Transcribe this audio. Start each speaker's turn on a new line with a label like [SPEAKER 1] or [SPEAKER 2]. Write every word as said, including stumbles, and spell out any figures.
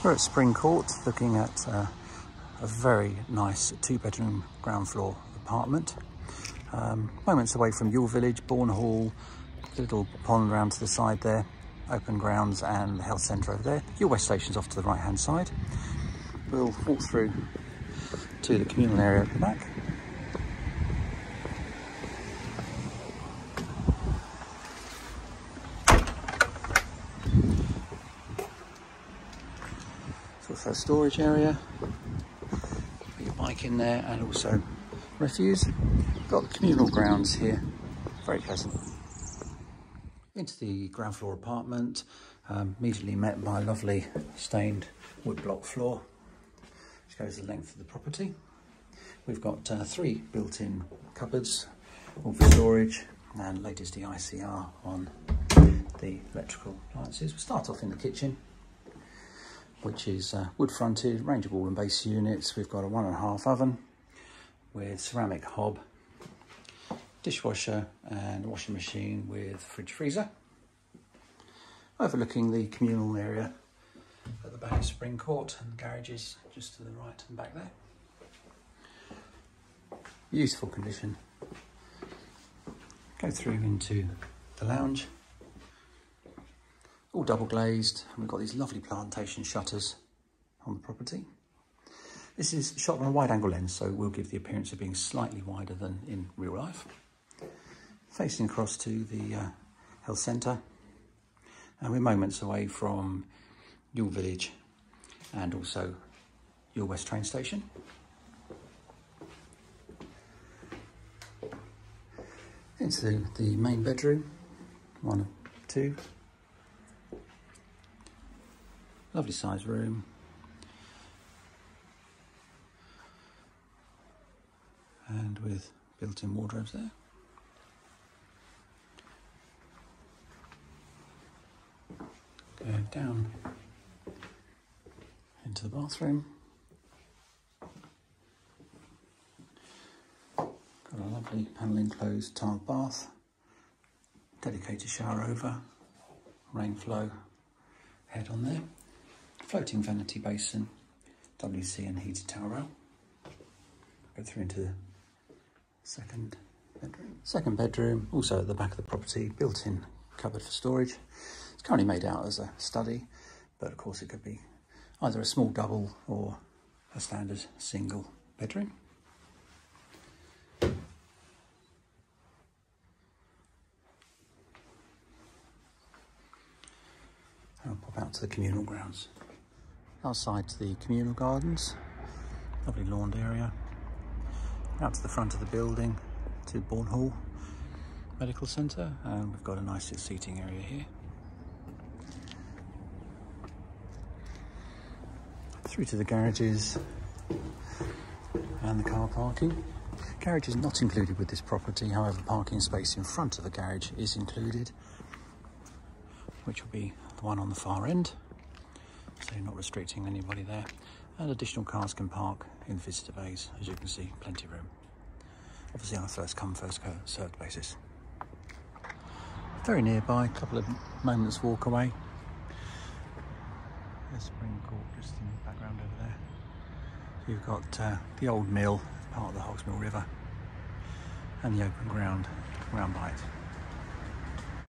[SPEAKER 1] We're at Spring Court looking at uh, a very nice two-bedroom ground floor apartment. Um, moments away from Ewell Village, Bourne Hall, little pond round to the side there, open grounds and the health centre over there. Ewell West Station's off to the right hand side. We'll walk through to the communal area at the back. It's also a storage area. Put your bike in there and also refuse. Got the communal grounds here, very pleasant. Into the ground floor apartment, um, immediately met by a lovely stained wood block floor, which goes the length of the property. We've got uh, three built-in cupboards, all for storage, and latest E I C R on the electrical appliances. We'll start off in the kitchen, which is uh, wood fronted, range of wall and base units. We've got a one and a half oven with ceramic hob, dishwasher and a washing machine with fridge freezer. Overlooking the communal area at the back of Spring Court, and the garages just to the right and back there. Beautiful condition. Go through into the lounge. All double glazed, and we've got these lovely plantation shutters on the property. This is shot on a wide angle lens, so it will give the appearance of being slightly wider than in real life. Facing across to the uh, health centre, and we're moments away from Ewell Village and also Ewell West train station. Into the main bedroom, one or two. Lovely sized room. And with built-in wardrobes there. Go down into the bathroom. Got a lovely panel enclosed tiled bath. Dedicated shower over. Rain flow head on there. Floating vanity basin, W C and heated towel rail. Go through into the second bedroom. Second bedroom, also at the back of the property, built-in cupboard for storage. It's currently made out as a study, but of course it could be either a small double or a standard single bedroom. I'll pop out to the communal grounds. Outside to the communal gardens, lovely lawned area. Out to the front of the building to Bourne Hall Medical Centre, and we've got a nice seating area here. Through to the garages and the car parking. Garage is not included with this property, however parking space in front of the garage is included, which will be the one on the far end, so you're not restricting anybody there. And additional cars can park in the visitor bays, as you can see, plenty of room. Obviously on a first come, first served basis. Very nearby, a couple of moments walk away. There's Spring Court just in the background over there. You've got uh, the old mill, part of the Hogsmill River, and the open ground round by it.